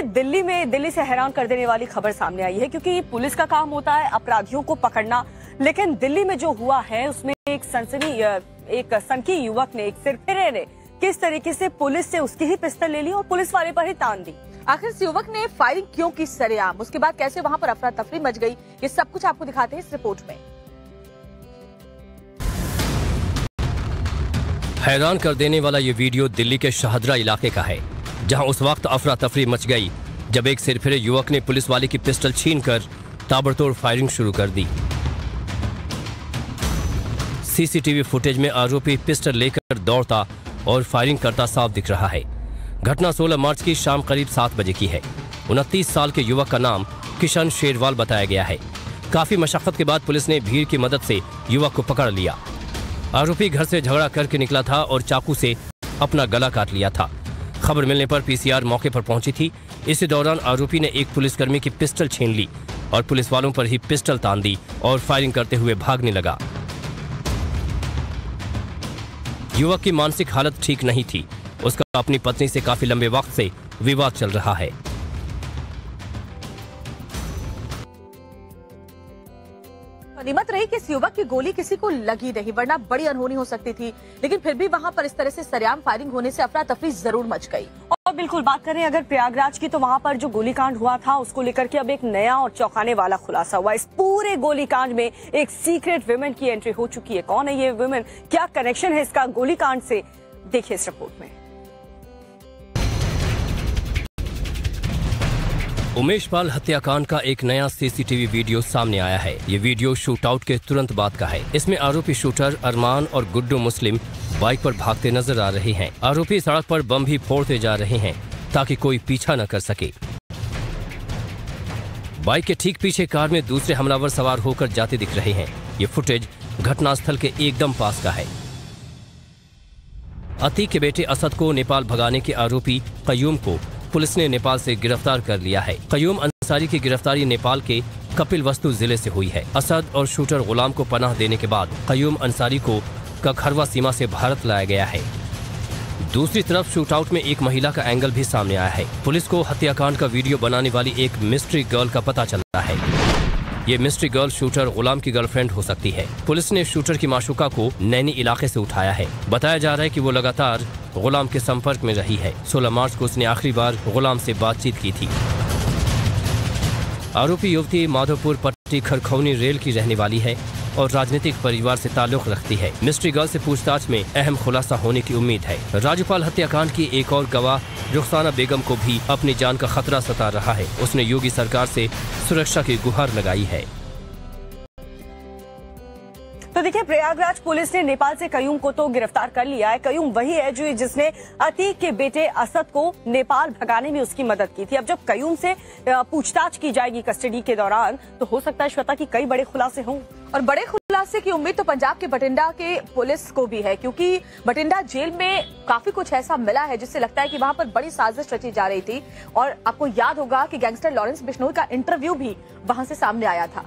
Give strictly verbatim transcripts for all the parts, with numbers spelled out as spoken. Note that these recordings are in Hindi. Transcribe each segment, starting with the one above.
दिल्ली में दिल्ली से हैरान कर देने वाली खबर सामने आई है, क्योंकि पुलिस का काम होता है अपराधियों को पकड़ना, लेकिन दिल्ली में जो हुआ है उसमें एक सनसनी एक सनकी युवक ने, एक सिरफिरे ने किस तरीके से पुलिस से उसकी ही पिस्तौल ले ली और पुलिस वाले पर ही तान दी। आखिर इस युवक ने फायरिंग क्यों की सरेआम, उसके बाद कैसे वहां पर अफरा तफरी मच गई, ये सब कुछ आपको दिखाते हैं इस रिपोर्ट में। हैरान कर देने वाला ये वीडियो दिल्ली के शाहदरा इलाके का है, जहां उस वक्त अफरा तफरी मच गई जब एक सिरफिरे युवक ने पुलिस वाले की पिस्टल छीनकर ताबड़तोड़ फायरिंग शुरू कर दी। सीसीटीवी फुटेज में आरोपी पिस्टल लेकर दौड़ता और फायरिंग करता साफ दिख रहा है। घटना सोलह मार्च की शाम करीब सात बजे की है। उनतीस साल के युवक का नाम किशन शेरवाल बताया गया है। काफी मशक्कत के बाद पुलिस ने भीड़ की मदद से युवक को पकड़ लिया। आरोपी घर से झगड़ा करके निकला था और चाकू से अपना गला काट लिया था। खबर मिलने पर पीसीआर मौके पर पहुंची थी। इसी दौरान आरोपी ने एक पुलिसकर्मी की पिस्टल छीन ली और पुलिस वालों पर ही पिस्टल तान दी और फायरिंग करते हुए भागने लगा। युवक की मानसिक हालत ठीक नहीं थी। उसका अपनी पत्नी से काफी लंबे वक्त से विवाद चल रहा है। गनीमत रही कि इस युवक की गोली किसी को लगी नहीं, वरना बड़ी अनहोनी हो सकती थी, लेकिन फिर भी वहां पर इस तरह से सरेआम फायरिंग होने से अफरा तफरी जरूर मच गई। और बिल्कुल बात करें अगर प्रयागराज की, तो वहां पर जो गोलीकांड हुआ था उसको लेकर के अब एक नया और चौंकाने वाला खुलासा हुआ। इस पूरे गोलीकांड में एक सीक्रेट विमेन की एंट्री हो चुकी है। कौन है ये विमेन, क्या कनेक्शन है इसका गोलीकांड से, देखिए इस रिपोर्ट में। उमेश पाल हत्याकांड का एक नया सीसीटीवी वीडियो सामने आया है। ये वीडियो शूटआउट के तुरंत बाद का है। इसमें आरोपी शूटर अरमान और गुड्डू मुस्लिम बाइक पर भागते नजर आ रहे हैं। आरोपी सड़क पर बम भी फोड़ते जा रहे हैं ताकि कोई पीछा न कर सके। बाइक के ठीक पीछे कार में दूसरे हमलावर सवार होकर जाते दिख रहे हैं। ये फुटेज घटनास्थल के एकदम पास का है। अतीक के बेटे असद को नेपाल भगाने के आरोपी कयूम को पुलिस ने नेपाल से गिरफ्तार कर लिया है। कयूम अंसारी की गिरफ्तारी नेपाल के कपिलवस्तु जिले से हुई है। असद और शूटर गुलाम को पनाह देने के बाद कयूम अंसारी को कखरवा सीमा से भारत लाया गया है। दूसरी तरफ शूटआउट में एक महिला का एंगल भी सामने आया है। पुलिस को हत्याकांड का वीडियो बनाने वाली एक मिस्ट्री गर्ल का पता चला है। ये मिस्ट्री गर्ल शूटर गुलाम की गर्लफ्रेंड हो सकती है। पुलिस ने शूटर की माशूका को नैनी इलाके से उठाया है। बताया जा रहा है कि वो लगातार गुलाम के संपर्क में रही है। सोलह मार्च को उसने आखिरी बार गुलाम से बातचीत की थी। आरोपी युवती माधोपुर पट्टी खरखौनी रेल की रहने वाली है और राजनीतिक परिवार से ताल्लुक रखती है। मिस्ट्री गर्ल से पूछताछ में अहम खुलासा होने की उम्मीद है। राज्यपाल हत्याकांड की एक और गवाह रुखसाना बेगम को भी अपनी जान का खतरा सता रहा है। उसने योगी सरकार से सुरक्षा की गुहार लगाई है। तो देखिए, प्रयागराज पुलिस ने नेपाल से कयूम को तो गिरफ्तार कर लिया है। कयूम वही है जो जिसने अतीक के बेटे असद को नेपाल भगाने में उसकी मदद की थी। अब जब कयूम से पूछताछ की जाएगी कस्टडी के दौरान, तो हो सकता है श्वेता की कई बड़े खुलासे हों। और बड़े खुलासे की उम्मीद तो पंजाब के बठिंडा के पुलिस को भी है, क्योंकि बठिंडा जेल में काफी कुछ ऐसा मिला है जिससे लगता है कि वहां पर बड़ी साजिश रची जा रही थी। और आपको याद होगा कि गैंगस्टर लॉरेंस बिश्नोई का इंटरव्यू भी वहां से सामने आया था।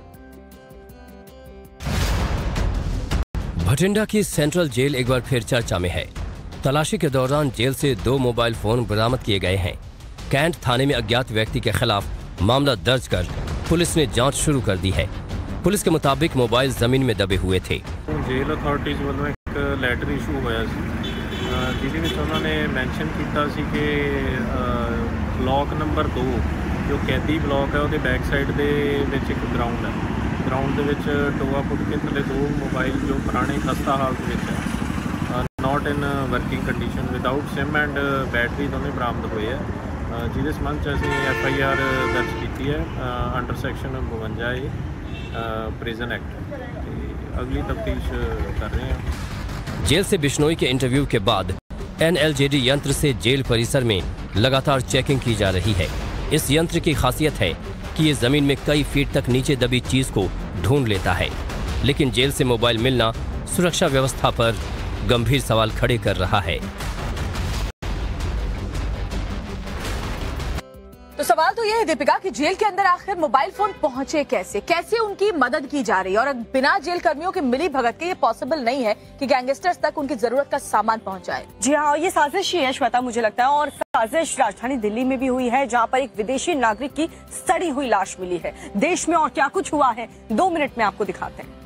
बठिंडा की सेंट्रल जेल एक बार फिर चर्चा में है। तलाशी के दौरान जेल से दो मोबाइल फोन बरामद किए गए हैं। कैंट थाने में अज्ञात व्यक्ति के खिलाफ मामला दर्ज कर पुलिस ने जांच शुरू कर दी है। पुलिस के मुताबिक मोबाइल जमीन में दबे हुए थे। जेल अथॉरिटीज़ वालों एक लैटर इशू होया सी, जिहदे विच उन्होंने मैंशन किया सी कि ब्लॉक नंबर दो जो कैदी ब्लॉक है उसके बैक साइड दे विच एक ग्राउंड है। ग्राउंड के टोआ पुट के थले दो मोबाइल जो पुराने खस्ता हालत में है, not in working condition, without SIM and battery दोनों बरामद हुए हैं। जिसके संबंध च असीं एफ आई आर दर्ज की है अंडर सैक्शन बवंजा ए प्रिजन एक्ट। अगली तफ्तीश कर रहे हैं। जेल से बिश्नोई के इंटरव्यू के बाद एन एल जे डी यंत्र से जेल परिसर में लगातार चेकिंग की जा रही है। इस यंत्र की खासियत है कि ये जमीन में कई फीट तक नीचे दबी चीज को ढूंढ लेता है, लेकिन जेल से मोबाइल मिलना सुरक्षा व्यवस्था पर गंभीर सवाल खड़े कर रहा है। तो सवाल तो ये है दीपिका कि जेल के अंदर आखिर मोबाइल फोन पहुंचे कैसे, कैसे उनकी मदद की जा रही है, और बिना जेल कर्मियों के मिली भगत के ये पॉसिबल नहीं है कि गैंगस्टर्स तक उनकी जरूरत का सामान पहुंचाए। जी हाँ, ये साजिश ही है श्वेता, मुझे लगता है। और साजिश राजधानी दिल्ली में भी हुई है, जहाँ पर एक विदेशी नागरिक की सड़ी हुई लाश मिली है। देश में और क्या कुछ हुआ है, दो मिनट में आपको दिखाते हैं।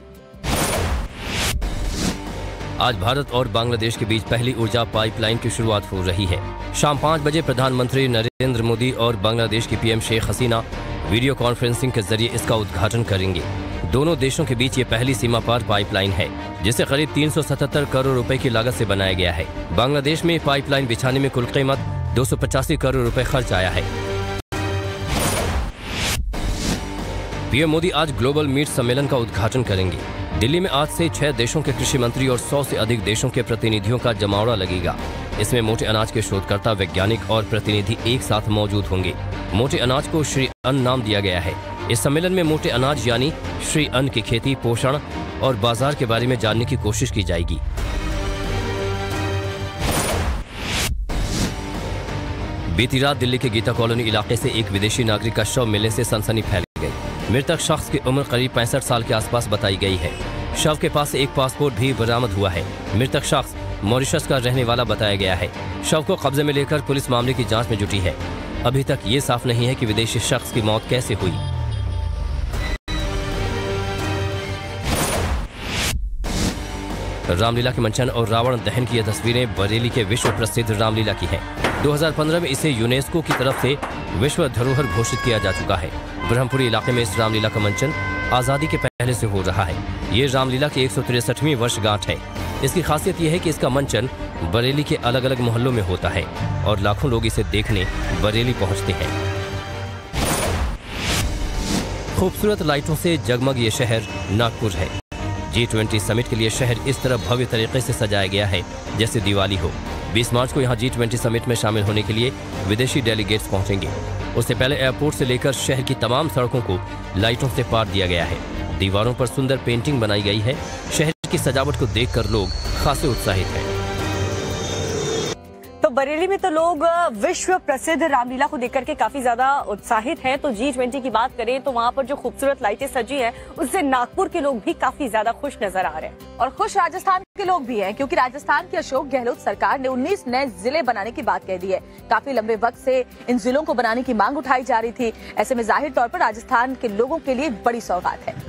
आज भारत और बांग्लादेश के बीच पहली ऊर्जा पाइपलाइन की शुरुआत हो रही है। शाम पाँच बजे प्रधानमंत्री नरेंद्र मोदी और बांग्लादेश की PM Sheikh Hasina video conferencing के जरिए इसका उद्घाटन करेंगे। दोनों देशों के बीच ये पहली सीमा पार पाइपलाइन है, जिसे करीब तीन सौ सतहत्तर करोड़ रुपए की लागत से बनाया गया है। बांग्लादेश में पाइपलाइन बिछाने में कुल कीमत दो सौ पचासी करोड़ रुपए खर्च आया है। पीएम मोदी आज ग्लोबल मीट सम्मेलन का उद्घाटन करेंगे। दिल्ली में आज से छह देशों के कृषि मंत्री और सौ से अधिक देशों के प्रतिनिधियों का जमावड़ा लगेगा। इसमें मोटे अनाज के शोधकर्ता, वैज्ञानिक और प्रतिनिधि एक साथ मौजूद होंगे। मोटे अनाज को श्री अन्न नाम दिया गया है। इस सम्मेलन में मोटे अनाज यानी श्री अन्न की खेती, पोषण और बाजार के बारे में जानने की कोशिश की जाएगी। बीती रात दिल्ली के गीता कॉलोनी इलाके से एक विदेशी नागरिक का शव मिलने से सनसनी फैल गई। मृतक शख्स की उम्र करीब पैंसठ साल के आसपास बताई गई है। शव के पास एक पासपोर्ट भी बरामद हुआ है। मृतक शख्स मॉरिशस का रहने वाला बताया गया है। शव को कब्जे में लेकर पुलिस मामले की जांच में जुटी है। अभी तक ये साफ नहीं है कि विदेशी शख्स की मौत कैसे हुई। रामलीला के मंचन और रावण दहन की ये तस्वीरें बरेली के विश्व प्रसिद्ध रामलीला की हैं। दो हज़ार पंद्रह में इसे यूनेस्को की तरफ से विश्व धरोहर घोषित किया जा चुका है। ब्रह्मपुरी इलाके में इस रामलीला का मंचन आजादी के पहले से हो रहा है। ये रामलीला की एक सौ तिरसठवीं वर्षगांठ है। इसकी खासियत यह है कि इसका मंचन बरेली के अलग अलग मोहल्लों में होता है और लाखों लोग इसे देखने बरेली पहुंचते हैं। खूबसूरत लाइटों से जगमग ये शहर नागपुर है। जी ट्वेंटी समिट के लिए शहर इस तरह भव्य तरीके से सजाया गया है जैसे दिवाली हो। बीस मार्च को यहाँ जी ट्वेंटी समिट में शामिल होने के लिए विदेशी डेलीगेट्स पहुंचेंगे। उससे पहले एयरपोर्ट से लेकर शहर की तमाम सड़कों को लाइटों से पार दिया गया है। दीवारों पर सुंदर पेंटिंग बनाई गई है। शहर की सजावट को देखकर लोग खासे उत्साहित हैं। तो बरेली में तो लोग विश्व प्रसिद्ध रामलीला को देखकर के काफी ज्यादा उत्साहित हैं। तो जी ट्वेंटी की बात करें तो वहाँ पर जो खूबसूरत लाइटें सजी हैं, उससे नागपुर के लोग भी काफी ज्यादा खुश नजर आ रहे हैं। और खुश राजस्थान के लोग भी हैं, क्योंकि राजस्थान की अशोक गहलोत सरकार ने उन्नीस नए जिले बनाने की बात कह दी है। काफी लंबे वक्त से इन जिलों को बनाने की मांग उठाई जा रही थी। ऐसे में जाहिर तौर पर राजस्थान के लोगों के लिए बड़ी सौगात है।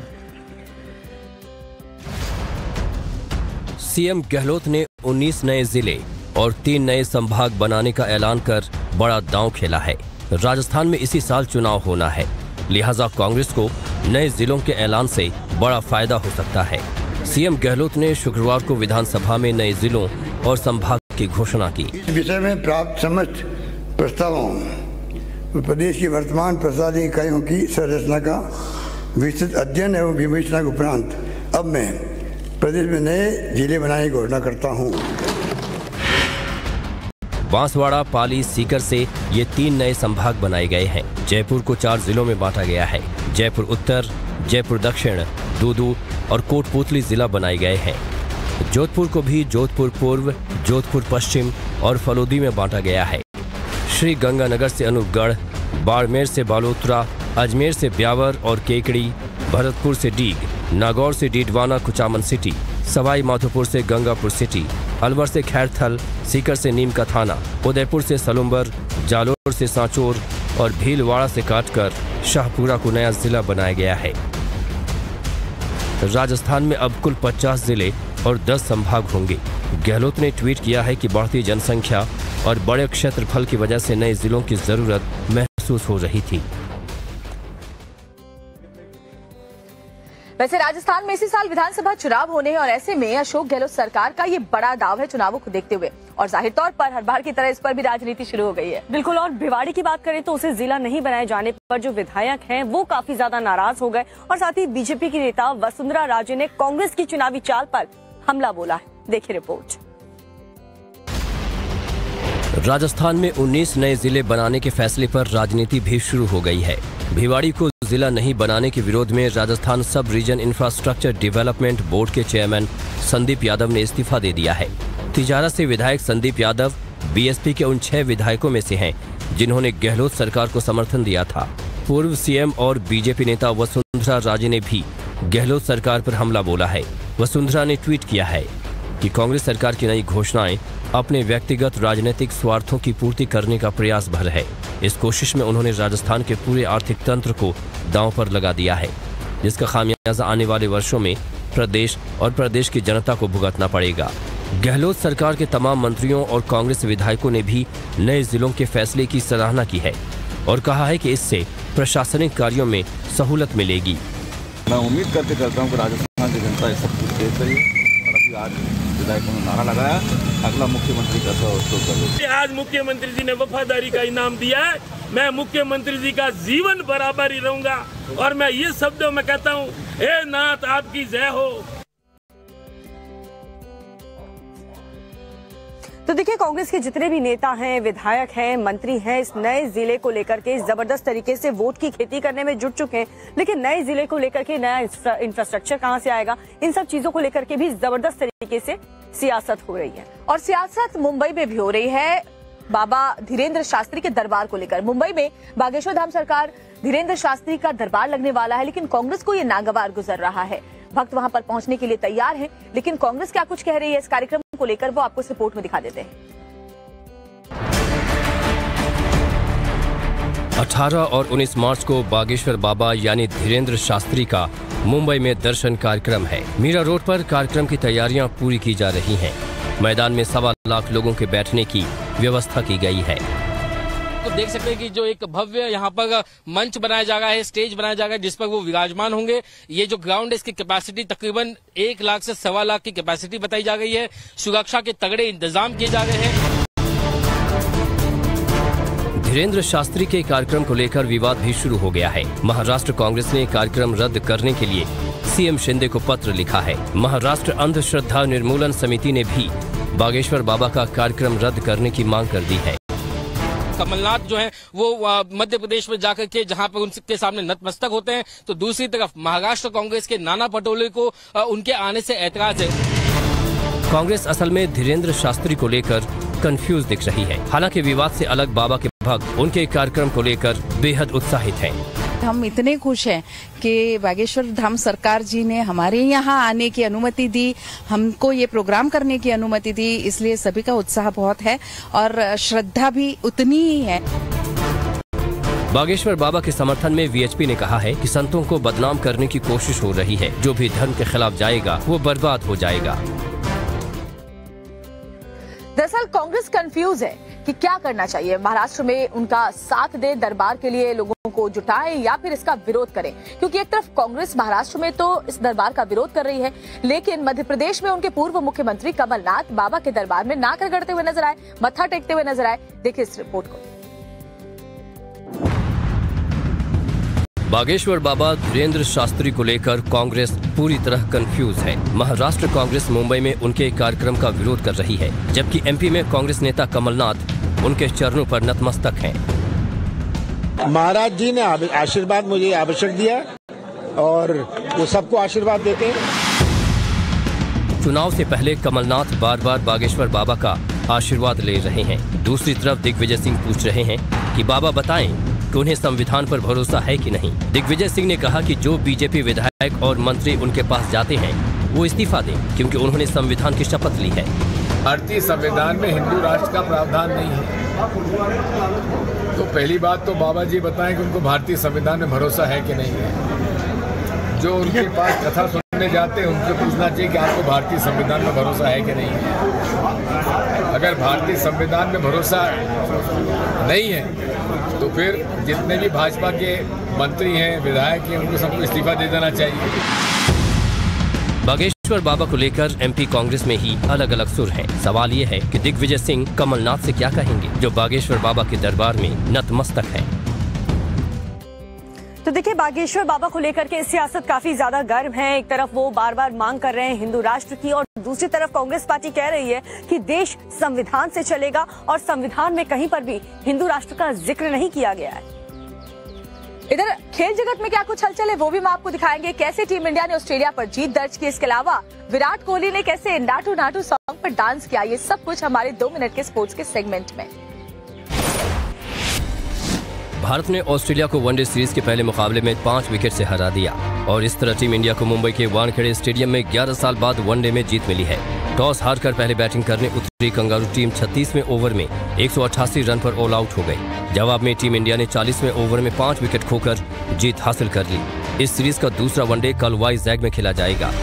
सीएम गहलोत ने उन्नीस नए जिले और तीन नए संभाग बनाने का ऐलान कर बड़ा दांव खेला है। राजस्थान में इसी साल चुनाव होना है, लिहाजा कांग्रेस को नए जिलों के ऐलान से बड़ा फायदा हो सकता है। सीएम गहलोत ने शुक्रवार को विधानसभा में नए जिलों और संभाग की घोषणा की। इस विषय में प्राप्त समस्त प्रस्तावों प्रदेश की वर्तमान प्रशासनिक इकाइयों की संरचना का विस्तृत अध्ययन एवं विवेचना के उपरांत अब मैं प्रदेश में नए जिले बनाने की घोषणा करता हूँ। बांसवाड़ा, पाली, सीकर से ये तीन नए संभाग बनाए गए हैं। जयपुर को चार जिलों में बांटा गया है। जयपुर उत्तर, जयपुर दक्षिण, दूदू और कोटपूतली जिला बनाए गए हैं। जोधपुर को भी जोधपुर पूर्व, जोधपुर पश्चिम और फलोदी में बांटा गया है। श्री गंगानगर से अनूपगढ़, बाड़मेर से बालोतरा, अजमेर से ब्यावर और केकड़ी, भरतपुर से डीग, नागौर से डीडवाना कुचामन सिटी, सवाई माधोपुर से गंगापुर सिटी, अलवर से खैरथल, सीकर से नीम का थाना, उदयपुर से सलुम्बर, जालोर से सांचोर और भीलवाड़ा से काटकर शाहपुरा को नया जिला बनाया गया है। राजस्थान में अब कुल पचास जिले और दस संभाग होंगे। गहलोत ने ट्वीट किया है कि बढ़ती जनसंख्या और बड़े क्षेत्रफल की वजह से नए जिलों की जरूरत महसूस हो रही थी। वैसे राजस्थान में इसी साल विधानसभा चुनाव होने हैं और ऐसे में अशोक गहलोत सरकार का ये बड़ा दाव है चुनावों को देखते हुए, और जाहिर तौर पर हर बार की तरह इस पर भी राजनीति शुरू हो गई है। बिल्कुल। और भिवाड़ी की बात करें तो उसे जिला नहीं बनाए जाने पर जो विधायक हैं वो काफी ज्यादा नाराज हो गए, और साथ ही बीजेपी की नेता वसुंधरा राजे ने कांग्रेस की चुनावी चाल पर हमला बोला है। देखिए रिपोर्ट। राजस्थान में उन्नीस नए जिले बनाने के फैसले पर राजनीति भी शुरू हो गई है। भिवाड़ी को जिला नहीं बनाने के विरोध में Rajasthan sub region infrastructure development board के चेयरमैन संदीप यादव ने इस्तीफा दे दिया है। तिजारा से विधायक संदीप यादव बीएसपी के उन छह विधायकों में से हैं जिन्होंने गहलोत सरकार को समर्थन दिया था। पूर्व सीएम और बीजेपी नेता वसुंधरा राजे ने भी गहलोत सरकार पर हमला बोला है। वसुंधरा ने ट्वीट किया है कि कांग्रेस सरकार की नई घोषणाएं अपने व्यक्तिगत राजनीतिक स्वार्थों की पूर्ति करने का प्रयास भर है। इस कोशिश में उन्होंने राजस्थान के पूरे आर्थिक तंत्र को दांव पर लगा दिया है, जिसका खामियाजा आने वाले वर्षों में प्रदेश और प्रदेश की जनता को भुगतना पड़ेगा। गहलोत सरकार के तमाम मंत्रियों और कांग्रेस विधायकों ने भी नए जिलों के फैसले की सराहना की है और कहा है कि इससे प्रशासनिक कार्यों में सहूलत मिलेगी। मैं उम्मीद करते करता हूँ कि राजस्थान की जनता इस सब कुछ देख रही है और अभी आज विधायकों ने नारा लगाया, अगला मुख्यमंत्री का करें। आज मुख्यमंत्री जी ने वफादारी का इनाम दिया है। मैं मुख्यमंत्री जी का जीवन बराबर ही रहूंगा और मैं ये शब्दों में कहता हूँ, हे नाथ आपकी जय हो। तो देखिए, कांग्रेस के जितने भी नेता हैं, विधायक हैं, मंत्री हैं, इस नए जिले को लेकर के जबरदस्त तरीके से वोट की खेती करने में जुट चुके हैं। लेकिन नए जिले को लेकर के नया इंफ्रास्ट्रक्चर कहां से आएगा, इन सब चीजों को लेकर के भी जबरदस्त तरीके से सियासत हो रही है। और सियासत मुंबई में भी हो रही है बाबा धीरेन्द्र शास्त्री के दरबार को लेकर। मुंबई में बागेश्वर धाम सरकार धीरेन्द्र शास्त्री का दरबार लगने वाला है, लेकिन कांग्रेस को ये नागवार गुजर रहा है। भक्त वहां पर पहुंचने के लिए तैयार हैं, लेकिन कांग्रेस क्या कुछ कह रही है इस कार्यक्रम को लेकर, वो आपको इस रिपोर्ट में दिखा देते हैं। अठारह और उन्नीस मार्च को बागेश्वर बाबा यानी धीरेन्द्र शास्त्री का मुंबई में दर्शन कार्यक्रम है। मीरा रोड पर कार्यक्रम की तैयारियां पूरी की जा रही हैं। मैदान में सवा लाख लोगों के बैठने की व्यवस्था की गई है। तो देख सकते हैं कि जो एक भव्य यहाँ पर मंच बनाया जा रहा है, स्टेज बनाया जा रहा है, जिस पर वो विराजमान होंगे। ये जो ग्राउंड है, इसकी कैपेसिटी तकरीबन एक लाख से सवा लाख की कैपेसिटी बताई जा रही है। सुरक्षा के तगड़े इंतजाम किए जा रहे हैं। धीरेन्द्र शास्त्री के कार्यक्रम को लेकर विवाद भी शुरू हो गया है। महाराष्ट्र कांग्रेस ने कार्यक्रम रद्द करने के लिए सीएम शिंदे को पत्र लिखा है। महाराष्ट्र अंधश्रद्धा निर्मूलन समिति ने भी बागेश्वर बाबा का कार्यक्रम रद्द करने की मांग कर दी है। कमलनाथ जो है वो मध्य प्रदेश में जाकर के जहां पर उनके सामने नतमस्तक होते हैं, तो दूसरी तरफ महाराष्ट्र कांग्रेस के नाना पटोले को उनके आने से ऐतराज है। कांग्रेस असल में धीरेन्द्र शास्त्री को लेकर कंफ्यूज दिख रही है। हालांकि विवाद से अलग बाबा के भक्त उनके कार्यक्रम को लेकर बेहद उत्साहित हैं। हम इतने खुश हैं कि बागेश्वर धाम सरकार जी ने हमारे यहाँ आने की अनुमति दी, हमको ये प्रोग्राम करने की अनुमति दी, इसलिए सभी का उत्साह बहुत है और श्रद्धा भी उतनी ही है। बागेश्वर बाबा के समर्थन में वीएचपी ने कहा है कि संतों को बदनाम करने की कोशिश हो रही है। जो भी धर्म के खिलाफ जाएगा वो बर्बाद हो जाएगा। दरअसल कांग्रेस कंफ्यूज है कि क्या करना चाहिए। महाराष्ट्र में उनका साथ दे, दरबार के लिए लोगों को जुटाए, या फिर इसका विरोध करें, क्योंकि एक तरफ कांग्रेस महाराष्ट्र में तो इस दरबार का विरोध कर रही है, लेकिन मध्य प्रदेश में उनके पूर्व मुख्यमंत्री कमलनाथ बाबा के दरबार में नाक रगड़ते हुए नजर आए, मत्था टेकते हुए नजर आए। देखिए इस रिपोर्ट को। बागेश्वर बाबा धीरेन्द्र शास्त्री को लेकर कांग्रेस पूरी तरह कंफ्यूज है। महाराष्ट्र कांग्रेस मुंबई में उनके कार्यक्रम का विरोध कर रही है, जबकि एमपी में कांग्रेस नेता कमलनाथ उनके चरणों पर नतमस्तक हैं। महाराज जी ने आशीर्वाद मुझे आवश्यक दिया और वो सबको आशीर्वाद देते हैं। चुनाव से पहले कमलनाथ बार बार बागेश्वर बाबा का आशीर्वाद ले रहे हैं। दूसरी तरफ दिग्विजय सिंह पूछ रहे हैं कि बाबा बताएं कि उन्हें संविधान पर भरोसा है कि नहीं। दिग्विजय सिंह ने कहा कि जो बीजेपी विधायक और मंत्री उनके पास जाते हैं वो इस्तीफा दें, क्योंकि उन्होंने संविधान की शपथ ली है। भारतीय संविधान में हिंदू राष्ट्र का प्रावधान नहीं है। तो पहली बात तो बाबा जी बताएं कि उनको भारतीय संविधान में भरोसा है कि नहीं है। जो उनके पास कथा सुनने जाते हैं उनसे पूछना चाहिए कि आपको भारतीय संविधान में भरोसा है कि नहीं है। अगर भारतीय संविधान में भरोसा नहीं है तो फिर जितने भी भाजपा के मंत्री हैं, विधायक हैं, उनको सबको इस्तीफा दे देना चाहिए। बागेश्वर बाबा को लेकर एमपी कांग्रेस में ही अलग अलग सुर हैं। सवाल ये है कि दिग्विजय सिंह कमलनाथ से क्या कहेंगे, जो बागेश्वर बाबा के दरबार में नतमस्तक हैं। तो देखिए, बागेश्वर बाबा को लेकर के सियासत काफी ज्यादा गर्म है। एक तरफ वो बार बार मांग कर रहे हैं हिंदू राष्ट्र की, और दूसरी तरफ कांग्रेस पार्टी कह रही है कि देश संविधान से चलेगा और संविधान में कहीं पर भी हिंदू राष्ट्र का जिक्र नहीं किया गया है। इधर खेल जगत में क्या कुछ हलचल है वो भी हम आपको दिखाएंगे। कैसे टीम इंडिया ने ऑस्ट्रेलिया पर जीत दर्ज की, इसके अलावा विराट कोहली ने कैसे नाटू नाटू सॉन्ग पर डांस किया, ये सब कुछ हमारे दो मिनट के स्पोर्ट्स के सेगमेंट में। भारत ने ऑस्ट्रेलिया को वनडे सीरीज के पहले मुकाबले में पांच विकेट से हरा दिया और इस तरह टीम इंडिया को मुंबई के वानखेड़े स्टेडियम में ग्यारह साल बाद वनडे में जीत मिली है। टॉस हारकर पहले बैटिंग करने उतरी कंगारू टीम छत्तीसवें ओवर में एक सौ अट्ठासी रन पर ऑल आउट हो गई। जवाब में टीम इंडिया ने चालीसवें ओवर में पांच विकेट खोकर जीत हासिल कर ली। इस सीरीज का दूसरा वनडे कल वाइजैग में खेला जाएगा।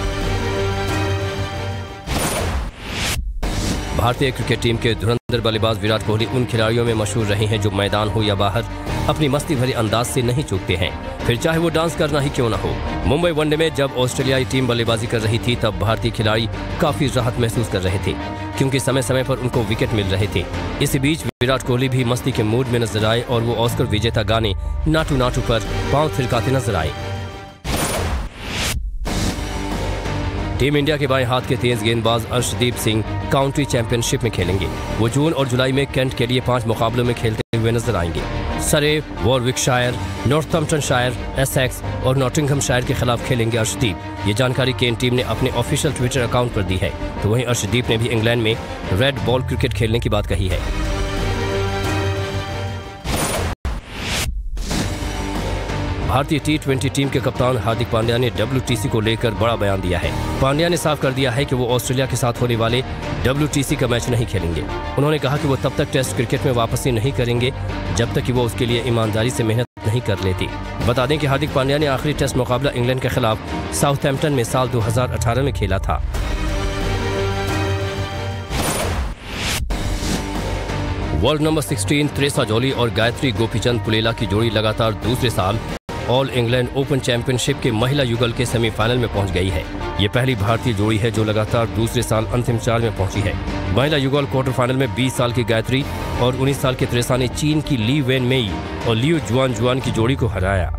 भारतीय क्रिकेट टीम के धुरंधर बल्लेबाज विराट कोहली उन खिलाड़ियों में मशहूर रहे हैं जो मैदान हो या बाहर अपनी मस्ती भरी अंदाज से नहीं चूकते हैं, फिर चाहे वो डांस करना ही क्यों न हो। मुंबई वनडे में जब ऑस्ट्रेलियाई टीम बल्लेबाजी कर रही थी तब भारतीय खिलाड़ी काफी राहत महसूस कर रहे थे क्योंकि समय समय पर उनको विकेट मिल रहे थे। इसी बीच विराट कोहली भी मस्ती के मूड में नजर आए और वो ऑस्कर विजेता गाने नाटू नाटू पर पांव थिरकाते नजर आए। टीम इंडिया के बाएं हाथ के तेज गेंदबाज अर्शदीप सिंह काउंटी चैंपियनशिप में खेलेंगे। वो जून और जुलाई में कैंट के लिए पांच मुकाबलों में खेलते हुए नजर आएंगे। सरे, वॉरविकशायर, नॉर्थम्पटनशायर, एसेक्स और नॉटिंघमशायर के खिलाफ खेलेंगे अर्शदीप। ये जानकारी केंट टीम ने अपने ऑफिशियल ट्विटर अकाउंट पर दी है। तो वहीं अर्शदीप ने भी इंग्लैंड में रेड बॉल क्रिकेट खेलने की बात कही है। भारतीय टी ट्वेंटी टीम के कप्तान हार्दिक पांड्या ने डब्ल्यूटीसी को लेकर बड़ा बयान दिया है। पांड्या ने साफ कर दिया है कि वो ऑस्ट्रेलिया के साथ होने वाले डब्ल्यूटीसी का मैच नहीं खेलेंगे। उन्होंने कहा कि वो तब तक टेस्ट क्रिकेट में वापसी नहीं करेंगे जब तक कि वो उसके लिए ईमानदारी से मेहनत नहीं कर लेती। बता दें कि हार्दिक पांड्या ने आखिरी टेस्ट मुकाबला इंग्लैंड के खिलाफ साउथहैम्पटन में साल दो हजार अठारह में खेला था। वर्ल्ड नंबर सोलह त्रेसा जॉली और गायत्री गोपीचंद पुलेला की जोड़ी लगातार दूसरे साल ऑल इंग्लैंड ओपन चैंपियनशिप के महिला युगल के सेमीफाइनल में पहुंच गई है। ये पहली भारतीय जोड़ी है जो लगातार दूसरे साल अंतिम चार में पहुंची है। महिला युगल क्वार्टर फाइनल में बीस साल की गायत्री और उन्नीस साल के त्रेसा ने चीन की ली वेन मेई और लियू जुआन जुआन की जोड़ी को हराया।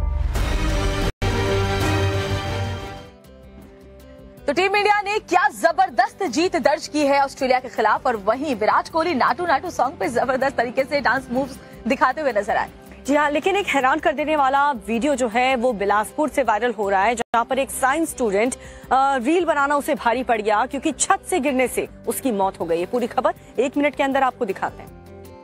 तो टीम इंडिया ने क्या जबरदस्त जीत दर्ज की है ऑस्ट्रेलिया के खिलाफ और वहीं विराट कोहली नाटू नाटू सॉन्ग पे जबरदस्त तरीके से डांस मूव्स दिखाते हुए नजर आए। जी हाँ, लेकिन एक हैरान कर देने वाला वीडियो जो है वो बिलासपुर से वायरल हो रहा है जहाँ पर एक साइंस स्टूडेंट रील बनाना उसे भारी पड़ गया क्योंकि छत से गिरने से उसकी मौत हो गई है। पूरी खबर एक मिनट के अंदर आपको दिखाते हैं।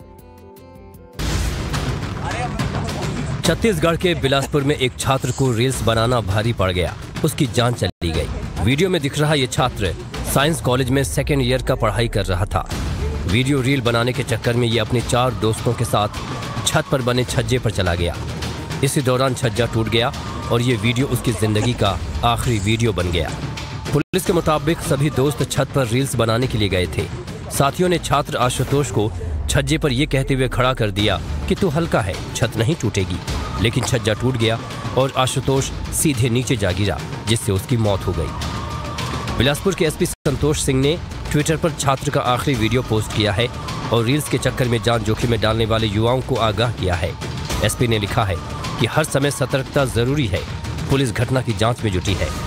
छत्तीसगढ़ के बिलासपुर में एक छात्र को रील्स बनाना भारी पड़ गया, उसकी जान चली गई। वीडियो में दिख रहा ये छात्र साइंस कॉलेज में सेकेंड ईयर का पढ़ाई कर रहा था। वीडियो रील बनाने के चक्कर में ये अपने चार दोस्तों के साथ छत पर बने छज्जे पर चला गया। इसी दौरान छज्जा टूट गया और ये वीडियो उसकी जिंदगी का आखिरी वीडियो बन गया। पुलिस के मुताबिक सभी दोस्त छत पर रील्स बनाने के लिए गए थे। साथियों ने छात्र आशुतोष को छज्जे पर यह कहते हुए खड़ा कर दिया कि तू हल्का है, छत नहीं टूटेगी। लेकिन छज्जा टूट गया और आशुतोष सीधे नीचे जा गिरा जिससे उसकी मौत हो गई। बिलासपुर के एसपी संतोष सिंह ने ट्विटर पर छात्र का आखिरी वीडियो पोस्ट किया है और रील्स के चक्कर में जान जोखिम में डालने वाले युवाओं को आगाह किया है। एसपी ने लिखा है कि हर समय सतर्कता जरूरी है, पुलिस घटना की जांच में जुटी है।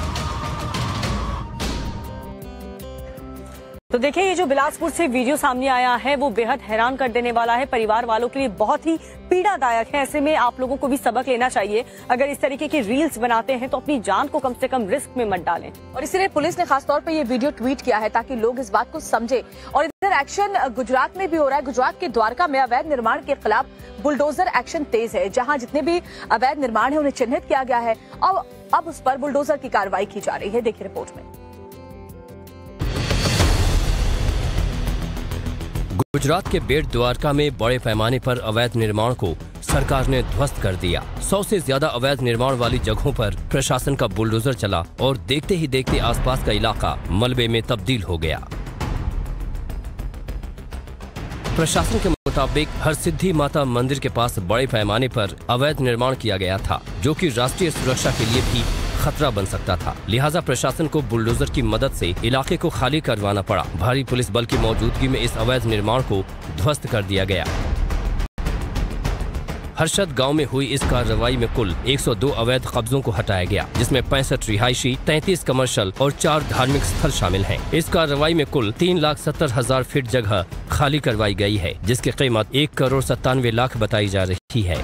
तो देखिए, ये जो बिलासपुर से वीडियो सामने आया है वो बेहद हैरान कर देने वाला है, परिवार वालों के लिए बहुत ही पीड़ादायक है। ऐसे में आप लोगों को भी सबक लेना चाहिए, अगर इस तरीके की रील्स बनाते हैं तो अपनी जान को कम से कम रिस्क में मत डालें। और इसीलिए पुलिस ने खासतौर पर ये वीडियो ट्वीट किया है ताकि लोग इस बात को समझे। और इधर एक्शन गुजरात में भी हो रहा है। गुजरात के द्वारका में अवैध निर्माण के खिलाफ बुलडोजर एक्शन तेज है, जहाँ जितने भी अवैध निर्माण है उन्हें चिन्हित किया गया है और अब उस पर बुलडोजर की कार्रवाई की जा रही है। देखिए रिपोर्ट में। गुजरात के बेट द्वारका में बड़े पैमाने पर अवैध निर्माण को सरकार ने ध्वस्त कर दिया। सौ से ज्यादा अवैध निर्माण वाली जगहों पर प्रशासन का बुलडोजर चला और देखते ही देखते आसपास का इलाका मलबे में तब्दील हो गया। प्रशासन के मुताबिक हरसिद्धि माता मंदिर के पास बड़े पैमाने पर अवैध निर्माण किया गया था, जो कि राष्ट्रीय सुरक्षा के लिए भी खतरा बन सकता था। लिहाजा प्रशासन को बुलडोजर की मदद से इलाके को खाली करवाना पड़ा। भारी पुलिस बल की मौजूदगी में इस अवैध निर्माण को ध्वस्त कर दिया गया। हर्षद गांव में हुई इस कार्रवाई में कुल एक सौ दो अवैध कब्जों को हटाया गया, जिसमें पैंसठ रिहायशी, तैंतीस कमर्शियल और चार धार्मिक स्थल शामिल हैं। इस कार्रवाई में कुल तीन लाख सत्तर हजार फीट जगह खाली करवाई गई है, जिसकी कीमत एक करोड़ सत्तानवे लाख बताई जा रही है।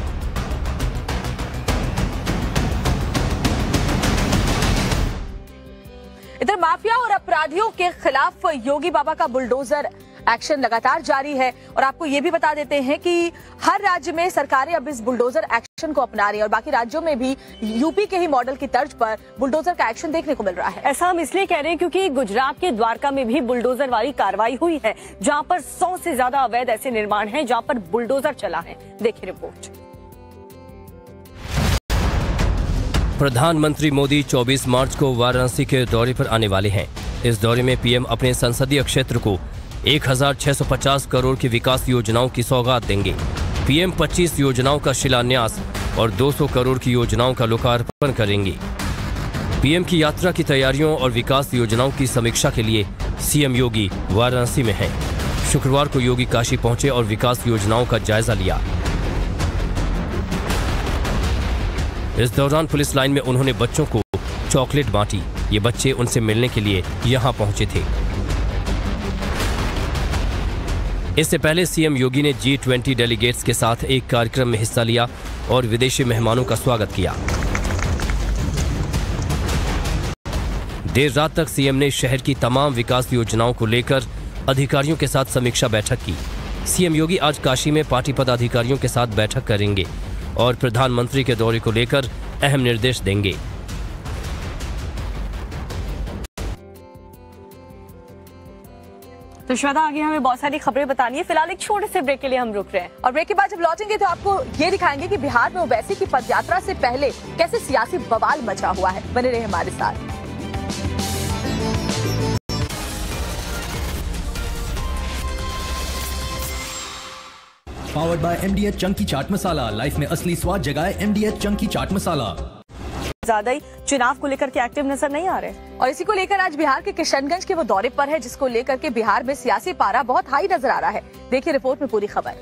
इधर माफिया और अपराधियों के खिलाफ योगी बाबा का बुलडोजर एक्शन लगातार जारी है। और आपको ये भी बता देते हैं कि हर राज्य में सरकारें अब इस बुलडोजर एक्शन को अपना रही है और बाकी राज्यों में भी यूपी के ही मॉडल की तर्ज पर बुलडोजर का एक्शन देखने को मिल रहा है। ऐसा हम इसलिए कह रहे हैं क्योंकि गुजरात के द्वारका में भी बुलडोजर वाली कार्रवाई हुई है, जहां पर सौ से ज्यादा अवैध ऐसे निर्माण हैं जहां पर बुलडोजर चला है। देखिए रिपोर्ट। प्रधानमंत्री मोदी चौबीस मार्च को वाराणसी के दौरे पर आने वाले हैं। इस दौरे में पीएम अपने संसदीय क्षेत्र को एक हज़ार छह सौ पचास करोड़ की विकास योजनाओं की सौगात देंगे। पीएम पच्चीस योजनाओं का शिलान्यास और दो सौ करोड़ की योजनाओं का लोकार्पण करेंगे। पीएम की यात्रा की तैयारियों और विकास योजनाओं की समीक्षा के लिए सीएम योगी वाराणसी में हैं। शुक्रवार को योगी काशी पहुंचे और विकास योजनाओं का जायजा लिया। इस दौरान पुलिस लाइन में उन्होंने बच्चों को चॉकलेट बांटी। ये बच्चे उनसे मिलने के लिए यहां पहुंचे थे। इससे पहले सीएम योगी ने जी ट्वेंटी डेलीगेट्स के साथ एक कार्यक्रम में हिस्सा लिया और विदेशी मेहमानों का स्वागत किया। देर रात तक सीएम ने शहर की तमाम विकास योजनाओं को लेकर अधिकारियों के साथ समीक्षा बैठक की। सीएम योगी आज काशी में पार्टी पदाधिकारियों के साथ बैठक करेंगे और प्रधानमंत्री के दौरे को लेकर अहम निर्देश देंगे। तो श्वेता, आगे हमें बहुत सारी खबरें बतानी है। फिलहाल एक छोटे से ब्रेक के लिए हम रुक रहे हैं और ब्रेक के बाद जब लौटेंगे तो आपको ये दिखाएंगे कि बिहार में ओवैसी की पदयात्रा से पहले कैसे सियासी बवाल मचा हुआ है। बने रहे हमारे साथ। Powered by MDH chunky chaat masala. Life में असली स्वाद जगाए एमडीएच चंकी चाट मसाला। ज्यादा ही चुनाव को लेकर के एक्टिव नजर नहीं आ रहे और इसी को लेकर आज बिहार के किशनगंज के वो दौरे पर है, जिसको लेकर के बिहार में सियासी पारा बहुत हाई नजर आ रहा है। देखिए रिपोर्ट में पूरी खबर।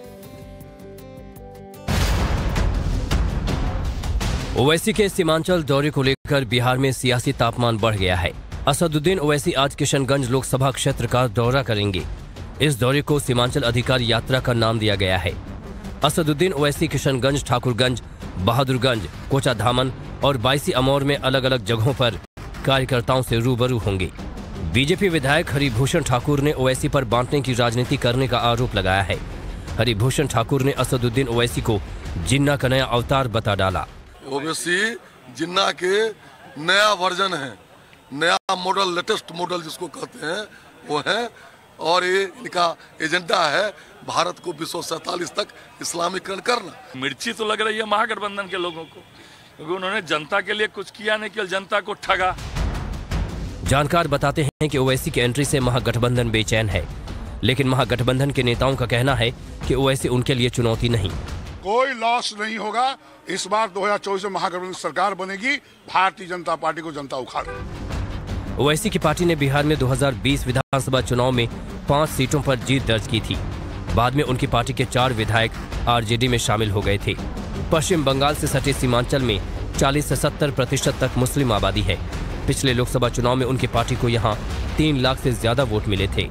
ओवैसी के सीमांचल दौरे को लेकर बिहार में सियासी तापमान बढ़ गया है। असदुद्दीन ओवैसी आज किशनगंज लोकसभा क्षेत्र का दौरा करेंगे। इस दौरे को सीमांचल अधिकार यात्रा का नाम दिया गया है। असदुद्दीन ओवैसी किशनगंज, ठाकुरगंज, बहादुरगंज, कोचाधामन और बाईसी अमौर में अलग अलग जगहों पर कार्यकर्ताओं से रूबरू होंगे। बीजेपी विधायक हरिभूषण ठाकुर ने ओवैसी पर बांटने की राजनीति करने का आरोप लगाया है। हरिभूषण ठाकुर ने असदुद्दीन ओवैसी को जिन्ना का नया अवतार बता डाला। ओवैसी जिन्ना के नया वर्जन है, नया मॉडल, लेटेस्ट मॉडल जिसको कहते हैं वो है और ये इनका एजेंडा है भारत को बीस सौ सैतालीस तक इस्लामीकरण करना। मिर्ची तो लग रही है महागठबंधन के लोगों को, क्योंकि उन्होंने जनता के लिए कुछ किया नहीं, केवल जनता को ठगा। जानकार बताते हैं कि ओवैसी की एंट्री से महागठबंधन बेचैन है, लेकिन महागठबंधन के नेताओं का कहना है कि ओवैसी उनके लिए चुनौती नहीं। कोई लॉस नहीं होगा। इस बार दो हज़ार चौबीस में महागठबंधन सरकार बनेगी, भारतीय जनता पार्टी को जनता उखाड़ेगी। ओवैसी की पार्टी ने बिहार में दो हज़ार बीस विधानसभा चुनाव में पांच सीटों पर जीत दर्ज की थी। बाद में उनकी पार्टी के चार विधायक आरजेडी में शामिल हो गए थे। पश्चिम बंगाल से सटे सीमांचल में चालीस से सत्तर प्रतिशत तक मुस्लिम आबादी है। पिछले लोकसभा चुनाव में उनकी पार्टी को यहां तीन लाख से ज्यादा वोट मिले थे।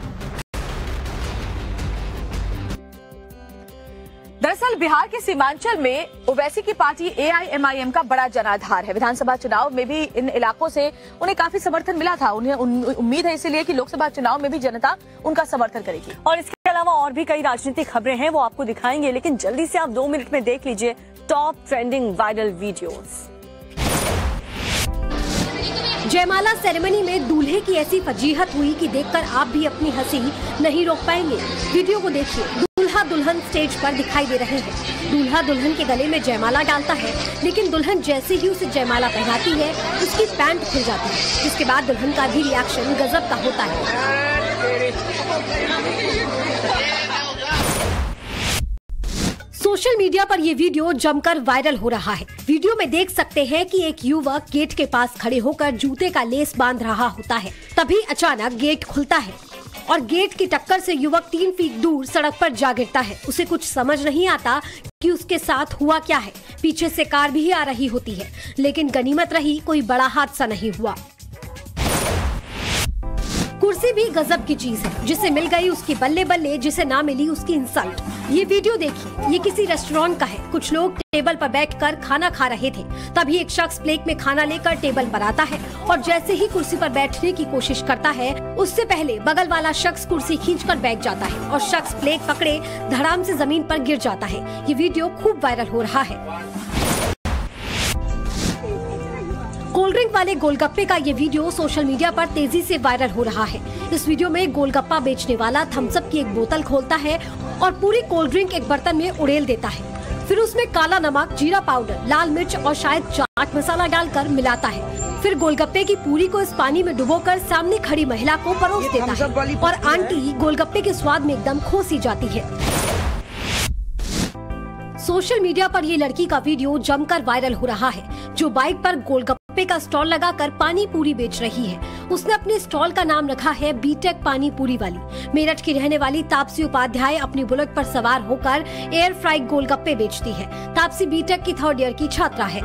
दरअसल बिहार के सीमांचल में ओवैसी की पार्टी एआईएमआईएम का बड़ा जनाधार है। विधानसभा चुनाव में भी इन इलाकों से उन्हें काफी समर्थन मिला था। उन्हें उम्मीद है इसीलिए कि लोकसभा चुनाव में भी जनता उनका समर्थन करेगी। और इसके अलावा और भी कई राजनीतिक खबरें हैं, वो आपको दिखाएंगे, लेकिन जल्दी से आप दो मिनट में देख लीजिए टॉप ट्रेंडिंग वायरल वीडियोस। जयमाला सेरेमनी में दूल्हे की ऐसी फजीहत हुई कि देखकर आप भी अपनी हंसी नहीं रोक पाएंगे। वीडियो को देखिए। दूल्हा दुल्हन स्टेज पर दिखाई दे रहे हैं। दूल्हा दुल्हन के गले में जयमाला डालता है, लेकिन दुल्हन जैसे ही उसे जयमाला पहनाती है उसकी पैंट खुल जाती है, जिसके बाद दुल्हन का भी रिएक्शन गजब का होता है। सोशल मीडिया पर ये वीडियो जमकर वायरल हो रहा है। वीडियो में देख सकते हैं कि एक युवक गेट के पास खड़े होकर जूते का लेस बांध रहा होता है। तभी अचानक गेट खुलता है और गेट की टक्कर से युवक तीन फीट दूर सड़क पर जा गिरता है। उसे कुछ समझ नहीं आता कि उसके साथ हुआ क्या है। पीछे से कार भी आ रही होती है, लेकिन गनीमत रही कोई बड़ा हादसा नहीं हुआ। कुर्सी भी गजब की चीज है, जिसे मिल गई उसकी बल्ले बल्ले, जिसे ना मिली उसकी इंसल्ट। ये वीडियो देखिए, ये किसी रेस्टोरेंट का है। कुछ लोग टेबल पर बैठकर खाना खा रहे थे, तभी एक शख्स प्लेट में खाना लेकर टेबल पर आता है और जैसे ही कुर्सी पर बैठने की कोशिश करता है, उससे पहले बगल वाला शख्स कुर्सी खींचकर बैठ जाता है और शख्स प्लेट पकड़े धड़ाम से जमीन पर गिर जाता है। ये वीडियो खूब वायरल हो रहा है। कोल्ड ड्रिंक वाले गोलगप्पे का ये वीडियो सोशल मीडिया पर तेजी से वायरल हो रहा है। इस वीडियो में गोलगप्पा बेचने वाला थम्स अप की एक बोतल खोलता है और पूरी कोल्ड ड्रिंक एक बर्तन में उड़ेल देता है। फिर उसमें काला नमक, जीरा पाउडर, लाल मिर्च और शायद चाट मसाला डालकर मिलाता है। फिर गोलगप्पे की पूरी को इस पानी में डुबोकर सामने खड़ी महिला को परोस देता है और आंटी गोलगप्पे के स्वाद में एकदम खो सी जाती है। सोशल मीडिया पर ये लड़की का वीडियो जमकर वायरल हो रहा है, जो बाइक पर गोलगप्पे का स्टॉल लगाकर पानी पूरी बेच रही है। उसने अपने स्टॉल का नाम रखा है बीटेक पानी पूरी वाली। मेरठ की रहने वाली तापसी उपाध्याय अपनी बुलेट पर सवार होकर एयर फ्राइड गोलगप्पे बेचती है। तापसी बीटेक की थर्ड ईयर की छात्रा है।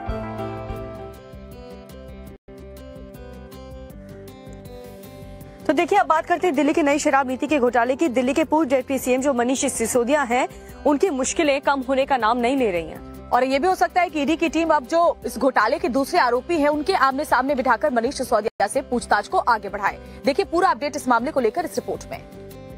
तो देखिए, अब बात करते हैं दिल्ली की नई शराब नीति के घोटाले की। दिल्ली के पूर्व डिप्टी सीएम जो मनीष सिसोदिया हैं, उनकी मुश्किलें कम होने का नाम नहीं ले रही हैं। और ये भी हो सकता है कि ईडी की टीम अब जो इस घोटाले के दूसरे आरोपी हैं, उनके आमने सामने बिठाकर मनीष सिसोदिया से पूछताछ को आगे बढ़ाए। देखिए पूरा अपडेट इस मामले को लेकर इस रिपोर्ट में।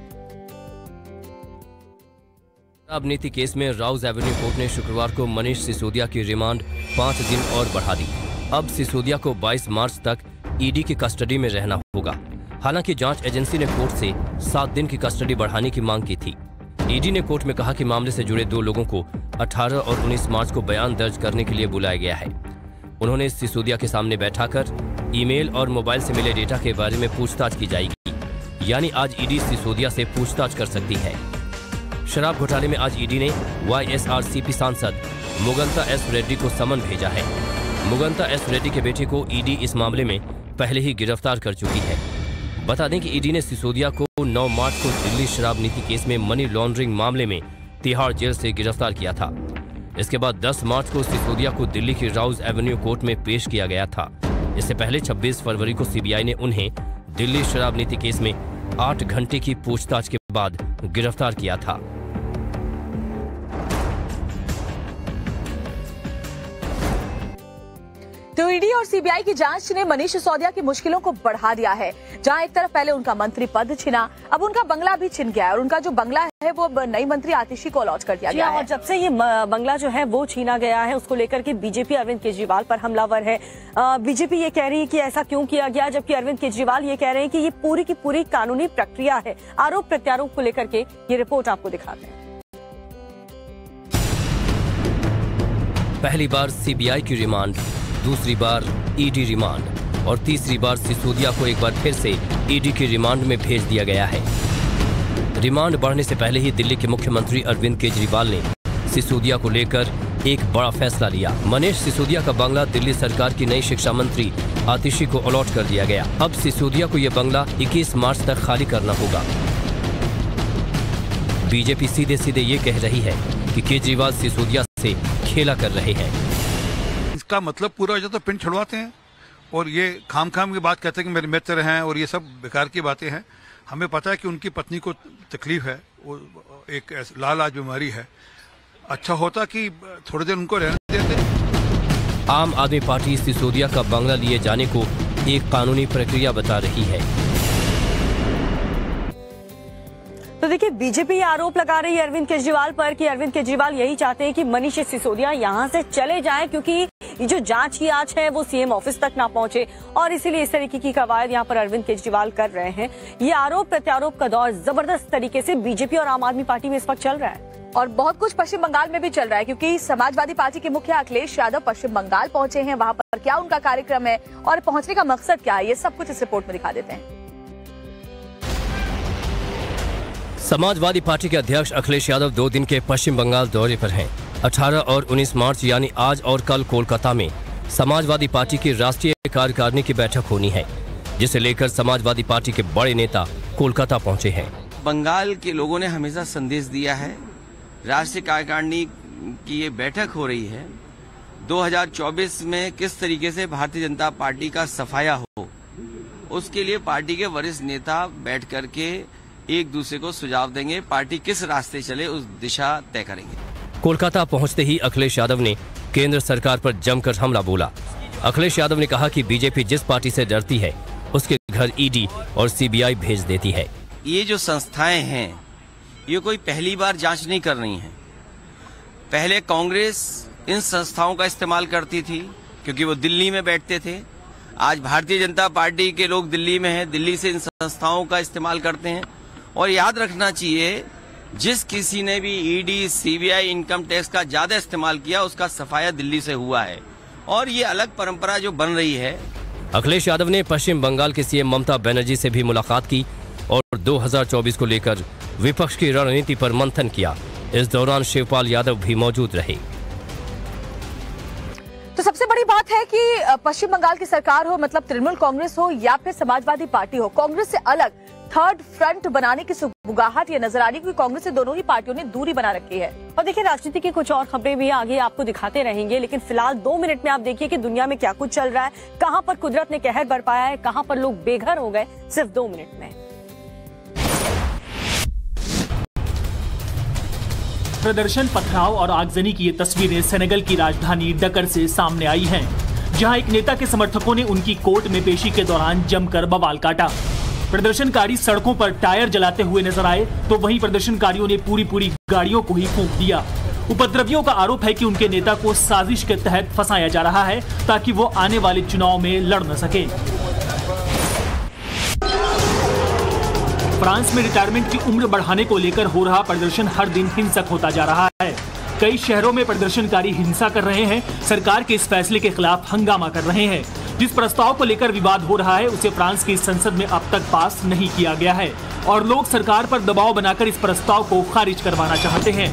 शराब नीति केस में राउज एवेन्यू कोर्ट ने शुक्रवार को मनीष सिसोदिया की रिमांड पाँच दिन और बढ़ा दी। अब सिसोदिया को बाईस मार्च तक ईडी की कस्टडी में रहना होगा। हालांकि जांच एजेंसी ने कोर्ट से सात दिन की कस्टडी बढ़ाने की मांग की थी। ईडी ने कोर्ट में कहा कि मामले से जुड़े दो लोगों को अठारह और उन्नीस मार्च को बयान दर्ज करने के लिए बुलाया गया है। उन्होंने सिसोदिया के सामने बैठाकर ईमेल और मोबाइल से मिले डेटा के बारे में पूछताछ की जाएगी। यानी आज ईडी सिसोदिया से पूछताछ कर सकती है। शराब घोटाले में आज ईडी ने वाईएसआरसीपी सांसद मुगंता एस रेड्डी को समन भेजा है। मुगंता एस रेड्डी के बेटे को ईडी इस मामले में पहले ही गिरफ्तार कर चुकी है। बता दें कि ईडी ने सिसोदिया को नौ मार्च को दिल्ली शराब नीति केस में मनी लॉन्ड्रिंग मामले में तिहाड़ जेल से गिरफ्तार किया था। इसके बाद दस मार्च को सिसोदिया को दिल्ली की राउज एवेन्यू कोर्ट में पेश किया गया था। इससे पहले छब्बीस फरवरी को सीबीआई ने उन्हें दिल्ली शराब नीति केस में आठ घंटे की पूछताछ के बाद गिरफ्तार किया था। तो ईडी और सीबीआई की जांच ने मनीष सिसोदिया की मुश्किलों को बढ़ा दिया है। जहां एक तरफ पहले उनका मंत्री पद छिना, अब उनका बंगला भी छिन गया है और उनका जो बंगला है वो नई मंत्री आतिशी को अलॉट कर दिया गया है। और जब से ये बंगला जो है वो छीना गया है, उसको लेकर के बीजेपी अरविंद केजरीवाल पर हमलावर है। बीजेपी ये कह रही है कि ऐसा क्यों किया गया, जबकि अरविंद केजरीवाल ये कह रहे हैं कि ये पूरी की पूरी कानूनी प्रक्रिया है। आरोप प्रत्यारोप को लेकर के ये रिपोर्ट आपको दिखाते हैं। पहली बार सीबीआई की रिमांड, दूसरी बार ईडी रिमांड और तीसरी बार सिसोदिया को एक बार फिर से ईडी की रिमांड में भेज दिया गया है। रिमांड बढ़ने से पहले ही दिल्ली के मुख्यमंत्री अरविंद केजरीवाल ने सिसोदिया को लेकर एक बड़ा फैसला लिया। मनीष सिसोदिया का बंगला दिल्ली सरकार की नई शिक्षा मंत्री आतिशी को अलॉट कर दिया गया। अब सिसोदिया को यह बंगला इक्कीस मार्च तक खाली करना होगा। बीजेपी सीधे सीधे ये कह रही है कि केजरीवाल सिसोदिया से खेला कर रहे हैं। इसका मतलब पूरा हो जाए तो पिंड छुड़वाते हैं और ये खाम खाम की बात कहते हैं कि मेरे मित्र हैं और ये सब बेकार की बातें हैं। हमें पता है कि उनकी पत्नी को तकलीफ है, वो एक लालाज बीमारी है। अच्छा होता कि थोड़े दिन उनको रहने देते। आम आदमी पार्टी सिसोदिया का बंगला लिए जाने को एक कानूनी प्रक्रिया बता रही है। तो देखिए, बीजेपी ये आरोप लगा रही है अरविंद केजरीवाल पर कि अरविंद केजरीवाल यही चाहते हैं कि मनीष सिसोदिया यहां से चले जाएं, क्योंकि जो जांच की आंच है वो सीएम ऑफिस तक ना पहुंचे और इसीलिए इस तरीके की कवायद यहां पर अरविंद केजरीवाल कर रहे हैं। ये आरोप प्रत्यारोप का दौर जबरदस्त तरीके से बीजेपी और आम आदमी पार्टी में इस वक्त चल रहा है और बहुत कुछ पश्चिम बंगाल में भी चल रहा है, क्योंकि समाजवादी पार्टी के मुखिया अखिलेश यादव पश्चिम बंगाल पहुंचे हैं। वहां पर क्या उनका कार्यक्रम है और पहुंचने का मकसद क्या है, ये सब कुछ इस रिपोर्ट में दिखा देते हैं। समाजवादी पार्टी के अध्यक्ष अखिलेश यादव दो दिन के पश्चिम बंगाल दौरे पर हैं। अठारह और उन्नीस मार्च यानी आज और कल कोलकाता में समाजवादी पार्टी की राष्ट्रीय कार्यकारिणी की बैठक होनी है, जिसे लेकर समाजवादी पार्टी के बड़े नेता कोलकाता पहुंचे हैं। बंगाल के लोगों ने हमेशा संदेश दिया है, राष्ट्रीय कार्यकारिणी की ये बैठक हो रही है, दो हज़ार चौबीस में किस तरीके से भारतीय जनता पार्टी का सफाया हो उसके लिए पार्टी के वरिष्ठ नेता बैठ करके एक दूसरे को सुझाव देंगे, पार्टी किस रास्ते चले उस दिशा तय करेंगे। कोलकाता पहुंचते ही अखिलेश यादव ने केंद्र सरकार पर जमकर हमला बोला। अखिलेश यादव ने कहा कि बीजेपी जिस पार्टी से डरती है उसके घर ईडी और सीबीआई भेज देती है। ये जो संस्थाएं हैं ये कोई पहली बार जांच नहीं कर रही हैं। पहले कांग्रेस इन संस्थाओं का इस्तेमाल करती थी क्योंकि वो दिल्ली में बैठते थे। आज भारतीय जनता पार्टी के लोग दिल्ली में हैं, दिल्ली से इन संस्थाओं का इस्तेमाल करते हैं। और याद रखना चाहिए, जिस किसी ने भी ईडी, सीबीआई, इनकम टैक्स का ज्यादा इस्तेमाल किया उसका सफाया दिल्ली से हुआ है और ये अलग परंपरा जो बन रही है। अखिलेश यादव ने पश्चिम बंगाल के सीएम ममता बनर्जी से भी मुलाकात की और दो हज़ार चौबीस को लेकर विपक्ष की रणनीति पर मंथन किया। इस दौरान शिवपाल यादव भी मौजूद रहे। तो सबसे बड़ी बात है कि पश्चिम बंगाल की सरकार हो, मतलब तृणमूल कांग्रेस हो या फिर समाजवादी पार्टी हो, कांग्रेस से अलग थर्ड फ्रंट बनाने की सुगबुगाहट ये नजर आ रही है क्योंकि कांग्रेस से दोनों ही पार्टियों ने दूरी बना रखी है। और देखिए, राजनीति की कुछ और खबरें भी आगे आपको दिखाते रहेंगे, लेकिन फिलहाल दो मिनट में आप देखिए कि दुनिया में क्या कुछ चल रहा है, कहां पर कुदरत ने कहर बरपाया है, कहां पर लोग बेघर हो गए, सिर्फ दो मिनट में। प्रदर्शन, पथराव और आगजनी की ये तस्वीरें सेनेगल की राजधानी डकर से सामने आई हैं, जहां एक नेता के समर्थकों ने उनकी कोर्ट में पेशी के दौरान जमकर बवाल काटा। प्रदर्शनकारी सड़कों पर टायर जलाते हुए नजर आए तो वहीं प्रदर्शनकारियों ने पूरी पूरी गाड़ियों को ही फूंक दिया। उपद्रवियों का आरोप है कि उनके नेता को साजिश के तहत फंसाया जा रहा है ताकि वो आने वाले चुनाव में लड़ न सके। फ्रांस में रिटायरमेंट की उम्र बढ़ाने को लेकर हो रहा प्रदर्शन हर दिन हिंसक होता जा रहा है। कई शहरों में प्रदर्शनकारी हिंसा कर रहे हैं, सरकार के इस फैसले के खिलाफ हंगामा कर रहे हैं। जिस प्रस्ताव को लेकर विवाद हो रहा है उसे फ्रांस की संसद में अब तक पास नहीं किया गया है और लोग सरकार पर दबाव बनाकर इस प्रस्ताव को खारिज करवाना चाहते हैं।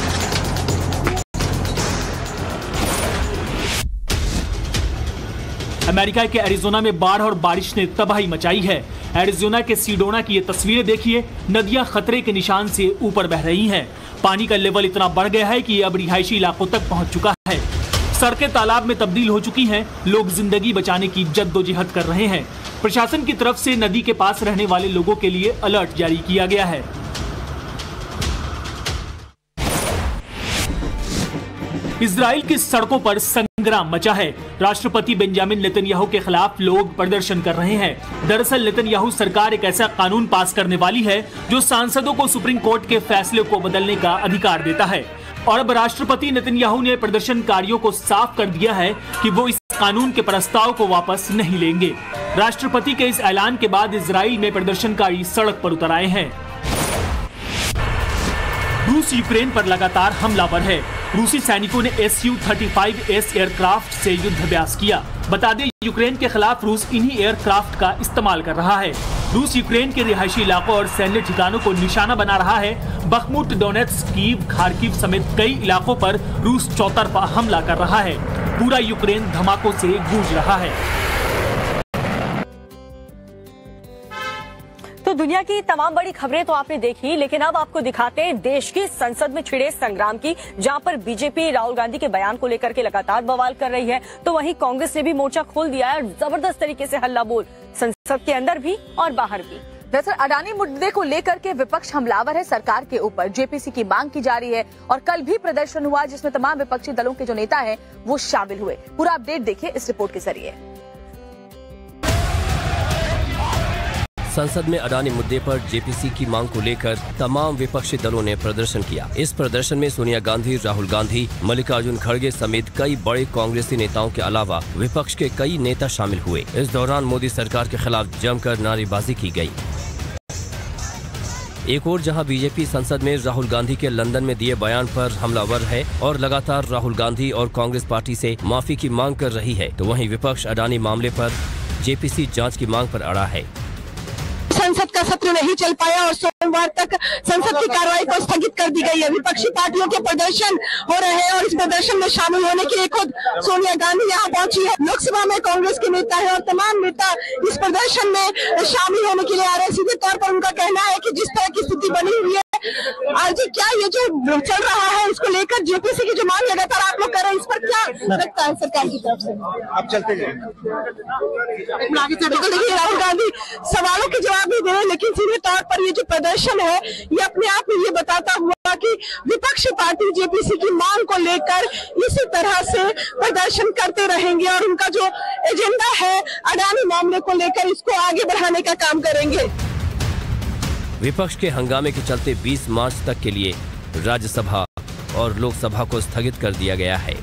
अमेरिका के एरिजोना में बाढ़ और बारिश ने तबाही मचाई है। एरिजोना के सीडोना की ये तस्वीरें देखिए, नदियां खतरे के निशान से ऊपर बह रही हैं। पानी का लेवल इतना बढ़ गया है कि ये अब रिहायशी इलाकों तक पहुंच चुका है। सड़कें तालाब में तब्दील हो चुकी हैं। लोग जिंदगी बचाने की जद्दोजहद कर रहे हैं। प्रशासन की तरफ से नदी के पास रहने वाले लोगों के लिए अलर्ट जारी किया गया है। इजराइल की सड़कों पर संग्राम मचा है। राष्ट्रपति बेंजामिन नेतन्याहू के खिलाफ लोग प्रदर्शन कर रहे हैं। दरअसल नेतन्याहू सरकार एक ऐसा कानून पास करने वाली है जो सांसदों को सुप्रीम कोर्ट के फैसले को बदलने का अधिकार देता है और अब राष्ट्रपति नेतन्याहू ने प्रदर्शनकारियों को साफ कर दिया है कि वो इस कानून के प्रस्ताव को वापस नहीं लेंगे। राष्ट्रपति के इस ऐलान के बाद इजराइल में प्रदर्शनकारी सड़क पर उतर आए हैं। रूस यूक्रेन पर लगातार हमलावर है। रूसी सैनिकों ने S U thirty five S aircraft से युद्धाभ्यास किया। बता दें, यूक्रेन के खिलाफ रूस इन्हीं एयरक्राफ्ट का इस्तेमाल कर रहा है। रूस यूक्रेन के रिहायशी इलाकों और सैन्य ठिकानों को निशाना बना रहा है। बखमुट, डोनेट्स्क, कीव, खार्किव समेत कई इलाकों पर रूस चौतरफा हमला कर रहा है। पूरा यूक्रेन धमाकों से गूंज रहा है। तो दुनिया की तमाम बड़ी खबरें तो आपने देखी, लेकिन अब आपको दिखाते हैं देश की संसद में छिड़े संग्राम की, जहां पर बीजेपी राहुल गांधी के बयान को लेकर के लगातार बवाल कर रही है, तो वहीं कांग्रेस ने भी मोर्चा खोल दिया है और जबरदस्त तरीके से हल्ला बोल संसद के अंदर भी और बाहर भी। दरअसल अडानी मुद्दे को लेकर के विपक्ष हमलावर है सरकार के ऊपर। जेपीसी की मांग की जा रही है और कल भी प्रदर्शन हुआ जिसमें तमाम विपक्षी दलों के जो नेता हैं वो शामिल हुए। पूरा अपडेट देखिए इस रिपोर्ट के जरिए। संसद में अडानी मुद्दे पर जेपीसी की मांग को लेकर तमाम विपक्षी दलों ने प्रदर्शन किया। इस प्रदर्शन में सोनिया गांधी, राहुल गांधी, मल्लिकार्जुन खड़गे समेत कई बड़े कांग्रेसी नेताओं के अलावा विपक्ष के कई नेता शामिल हुए। इस दौरान मोदी सरकार के खिलाफ जमकर नारेबाजी की गई। एक और जहां बीजेपी संसद में राहुल गांधी के लंदन में दिए बयान पर हमलावर है और लगातार राहुल गांधी और कांग्रेस पार्टी से माफी की मांग कर रही है, तो वहीं विपक्ष अडानी मामले पर जेपीसी जांच की मांग पर अड़ा है। संसद का सत्र नहीं चल पाया और सोमवार तक संसद की कार्रवाई को स्थगित कर दी गई है। विपक्षी पार्टियों के प्रदर्शन हो रहे हैं और इस प्रदर्शन में शामिल होने के लिए खुद सोनिया गांधी यहाँ पहुंची है। लोकसभा में कांग्रेस के नेता है और तमाम नेता इस प्रदर्शन में शामिल होने के लिए आ रहे हैं। सीधे तौर पर उनका कहना है कि जिस तरह की स्थिति बनी हुई है आज क्या ये जो चल रहा है इसको लेकर जेपीसी की जो मांग लगातार आप लोग कर रहे हैं, इस पर क्या लगता है सरकार की तरफ से? आप चलते जाए। देखिए राहुल गांधी सवालों के जवाब नहीं दे रहे, लेकिन सीधे तौर पर ये जो प्रदर्शन है ये अपने आप में ये बताता हुआ कि विपक्षी पार्टी जेपीसी की मांग को लेकर इसी तरह से प्रदर्शन करते रहेंगे और उनका जो एजेंडा है अडानी मामले को लेकर इसको आगे बढ़ाने का काम करेंगे। विपक्ष के हंगामे के चलते बीस मार्च तक के लिए राज्यसभा और लोकसभा को स्थगित कर दिया गया है।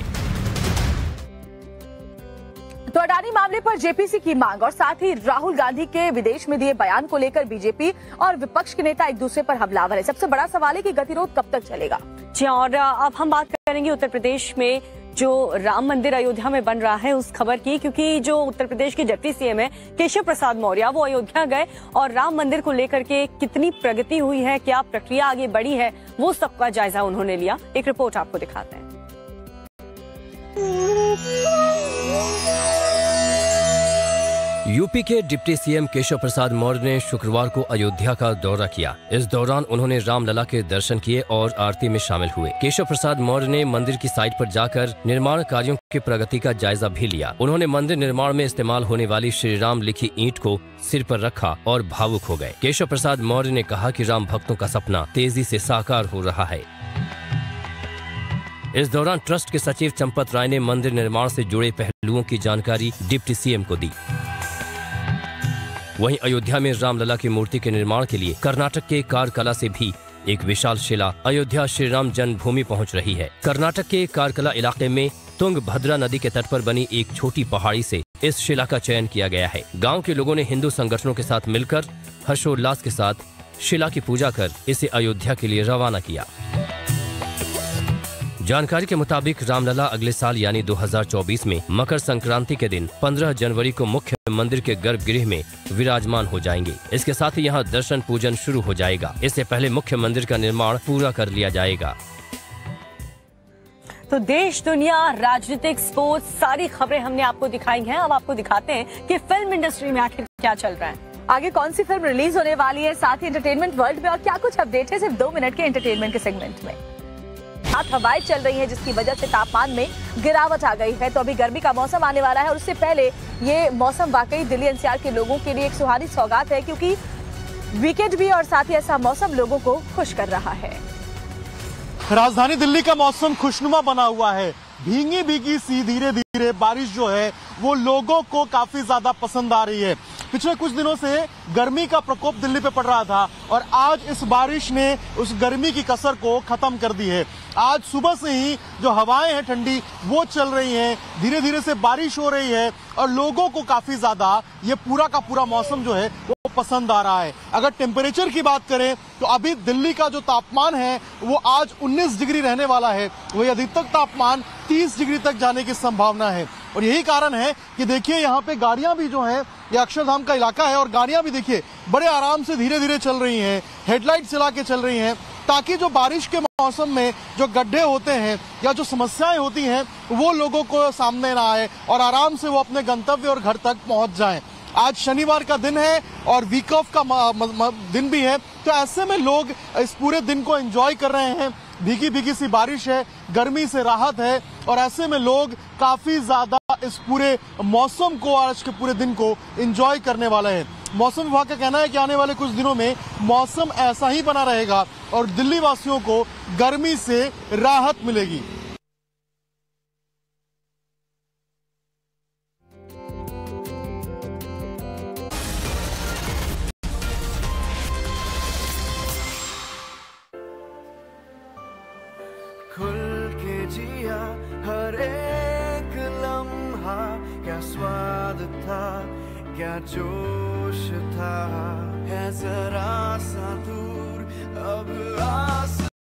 तो अडानी मामले पर जेपीसी की मांग और साथ ही राहुल गांधी के विदेश में दिए बयान को लेकर बीजेपी और विपक्ष के नेता एक दूसरे पर हमलावर है। सबसे बड़ा सवाल है कि गतिरोध कब तक चलेगा। जी, और अब हम बात करेंगे उत्तर प्रदेश में जो राम मंदिर अयोध्या में बन रहा है उस खबर की, क्योंकि जो उत्तर प्रदेश के डिप्टी सीएम है केशव प्रसाद मौर्य वो अयोध्या गए और राम मंदिर को लेकर के कितनी प्रगति हुई है, क्या प्रक्रिया आगे बढ़ी है, वो सबका जायजा उन्होंने लिया। एक रिपोर्ट आपको दिखाते हैं। यूपी के डिप्टी सीएम केशव प्रसाद मौर्य ने शुक्रवार को अयोध्या का दौरा किया। इस दौरान उन्होंने रामलला के दर्शन किए और आरती में शामिल हुए। केशव प्रसाद मौर्य ने मंदिर की साइट पर जाकर निर्माण कार्यों की प्रगति का जायजा भी लिया। उन्होंने मंदिर निर्माण में इस्तेमाल होने वाली श्री राम लिखी ईंट को सिर पर रखा और भावुक हो गए। केशव प्रसाद मौर्य ने कहा कि राम भक्तों का सपना तेजी से साकार हो रहा है। इस दौरान ट्रस्ट के सचिव चंपत राय ने मंदिर निर्माण से जुड़े पहलुओं की जानकारी डिप्टी सीएम को दी। वहीं अयोध्या में रामलला की मूर्ति के निर्माण के लिए कर्नाटक के कारकला से भी एक विशाल शिला अयोध्या श्री राम जन्मभूमि पहुंच रही है। कर्नाटक के कारकला इलाके में तुंगभद्रा नदी के तट पर बनी एक छोटी पहाड़ी से इस शिला का चयन किया गया है। गांव के लोगों ने हिंदू संगठनों के साथ मिलकर हर्षोल्लास के साथ शिला की पूजा कर इसे अयोध्या के लिए रवाना किया। जानकारी के मुताबिक रामलला अगले साल यानी दो हज़ार चौबीस में मकर संक्रांति के दिन पंद्रह जनवरी को मुख्य मंदिर के गर्भगृह में विराजमान हो जाएंगे। इसके साथ ही यहाँ दर्शन पूजन शुरू हो जाएगा। इससे पहले मुख्य मंदिर का निर्माण पूरा कर लिया जाएगा। तो देश, दुनिया, राजनीतिक, स्पोर्ट्स, सारी खबरें हमने आपको दिखाई हैं। अब आपको दिखाते हैं कि फिल्म इंडस्ट्री में आखिर क्या चल रहा है, आगे कौन सी फिल्म रिलीज होने वाली है, साथ ही एंटरटेनमेंट वर्ल्ड में और क्या कुछ अपडेट है सिर्फ दो मिनट के एंटरटेनमेंट के सेगमेंट में। साथ हवाएं चल रही है जिसकी वजह से तापमान में गिरावट आ गई है। तो अभी गर्मी का मौसम आने वाला है और उससे पहले ये मौसम वाकई दिल्ली एनसीआर के लोगों के लिए एक सुहानी सौगात है, क्योंकि वीकेंड भी और साथ ही ऐसा मौसम लोगों को खुश कर रहा है। राजधानी दिल्ली का मौसम खुशनुमा बना हुआ है। भीगी भीगी सी धीरे धीरे बारिश जो है वो लोगों को काफी ज्यादा पसंद आ रही है। पिछले कुछ दिनों से गर्मी का प्रकोप दिल्ली पे पड़ रहा था और आज इस बारिश ने उस गर्मी की कसर को खत्म कर दी है। आज सुबह से ही जो हवाएं हैं ठंडी वो चल रही हैं, धीरे धीरे से बारिश हो रही है और लोगों को काफी ज्यादा ये पूरा का पूरा मौसम जो है वो पसंद आ रहा है। अगर टेम्परेचर की बात करें तो अभी दिल्ली का जो तापमान है वो आज उन्नीस डिग्री रहने वाला है, वही अधिकतम तापमान तीस डिग्री तक जाने की संभावना है। और यही कारण है कि देखिए यहाँ पे गाड़ियां भी जो हैं, ये अक्षरधाम का इलाका है और गाड़ियां भी देखिए बड़े आराम से धीरे धीरे चल रही हैं, हेडलाइट चला के चल रही हैं, ताकि जो बारिश के मौसम में जो गड्ढे होते हैं या जो समस्याएं होती हैं वो लोगों को सामने ना आए और आराम से वो अपने गंतव्य और घर तक पहुंच जाएं। आज शनिवार का दिन है और वीक ऑफ का दिन भी है, तो ऐसे में लोग इस पूरे दिन को एंजॉय कर रहे हैं। भीगी भीगी सी बारिश है, गर्मी से राहत है और ऐसे में लोग काफी ज्यादा इस पूरे मौसम को, आज के पूरे दिन को एंजॉय करने वाले हैं। मौसम विभाग का कहना है कि आने वाले कुछ दिनों में मौसम ऐसा ही बना रहेगा और दिल्ली वासियों को गर्मी से राहत मिलेगी। खुल के जिया हर एक लम्हा, क्या स्वाद था, क्या जोश था, है जरा सा दूर अब आस